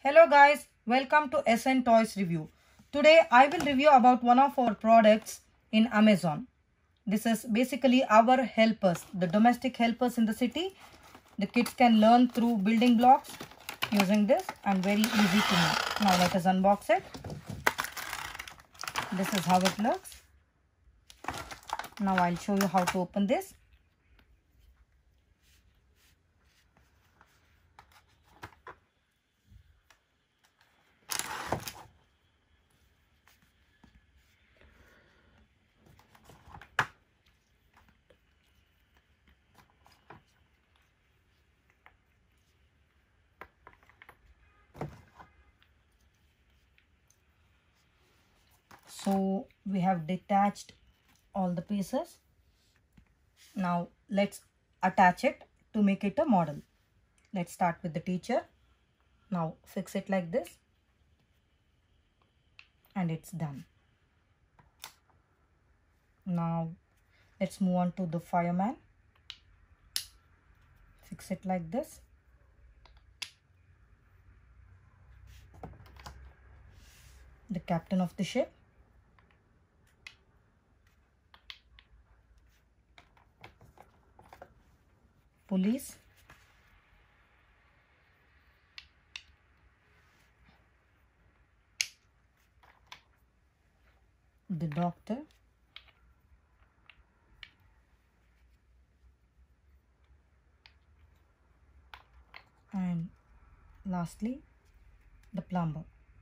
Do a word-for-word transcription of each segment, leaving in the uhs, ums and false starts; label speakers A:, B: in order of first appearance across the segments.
A: Hello guys, welcome to S N Toys Review. Today I will review about one of our products in Amazon. This is basically our helpers, the domestic helpers in the city. The kids can learn through building blocks using this and very easy to make. Now let us unbox it. This is how it looks. Now I'll show you how to open this. So we have detached all the pieces. Now let's attach it to make it a model. Let's start with the teacher. Now fix it like this. And it's done. Now let's move on to the fireman. Fix it like this. The captain of the ship. Police. The doctor. And lastly, the plumber.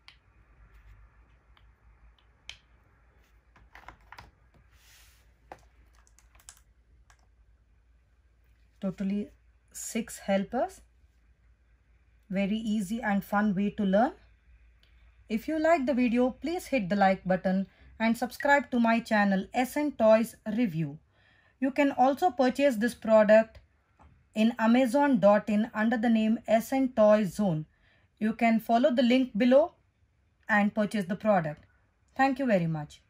A: Totally six helpers. Very easy and fun way to learn. If you like the video, please hit the like button and subscribe to my channel S N Toys Review. You can also purchase this product in amazon dot in under the name S N Toys Zone. You can follow the link below and purchase the product. Thank you very much.